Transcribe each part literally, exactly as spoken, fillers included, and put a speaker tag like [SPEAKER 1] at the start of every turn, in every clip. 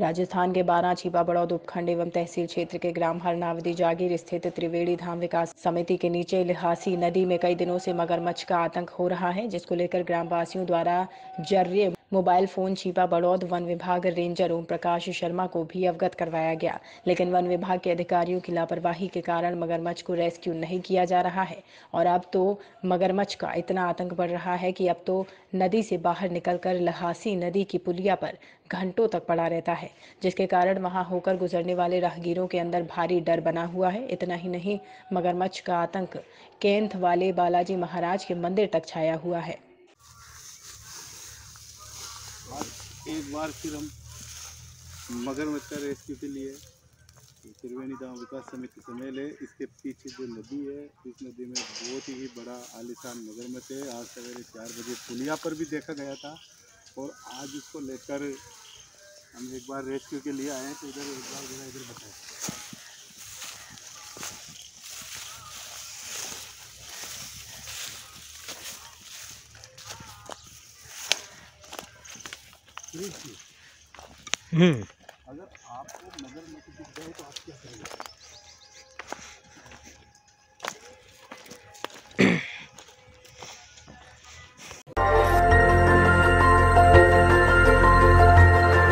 [SPEAKER 1] राजस्थान के बारां छिपा बड़ौद उपखंड एवं तहसील क्षेत्र के ग्राम हरनावदी जागीर स्थित त्रिवेणी धाम विकास समिति के नीचे लिहासी नदी में कई दिनों से मगरमच्छ का आतंक हो रहा है, जिसको लेकर ग्रामवासियों द्वारा जरिए मोबाइल फोन छिपा बड़ौद वन विभाग रेंजर ओम प्रकाश शर्मा को भी अवगत करवाया गया, लेकिन वन विभाग के अधिकारियों की लापरवाही के कारण मगरमच्छ को रेस्क्यू नहीं किया जा रहा है। और अब तो मगरमच्छ का इतना आतंक बढ़ रहा है कि अब तो नदी से बाहर निकलकर लिहासी नदी की पुलिया पर घंटों तक पड़ा रहता है, जिसके कारण वहां होकर गुजरने वाले राहगीरों के अंदर भारी डर बना हुआ है। इतना ही नहीं, मगरमच्छ का आतंक केंथ वाले बालाजी महाराज के मंदिर तक छाया हुआ है।
[SPEAKER 2] एक बार फिर हम मगरमच्छ का रेस्क्यू के लिए त्रिवेणी धाम विकास समिति से मिले। इसके पीछे जो नदी है, इस नदी में बहुत ही बड़ा आलीशान मगरमच्छ है। आज सवेरे चार बजे पुलिया पर भी देखा गया था और आज इसको लेकर हम एक बार रेस्क्यू के लिए आए हैं। तो इधर एक बार जरा इधर बताएं।
[SPEAKER 3] हम्म
[SPEAKER 2] अगर आपको मगरमच्छ दिख जाए तो आप क्या करेंगे?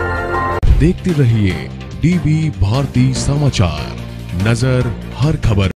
[SPEAKER 4] देखते रहिए डीबी भारती समाचार, नजर हर खबर।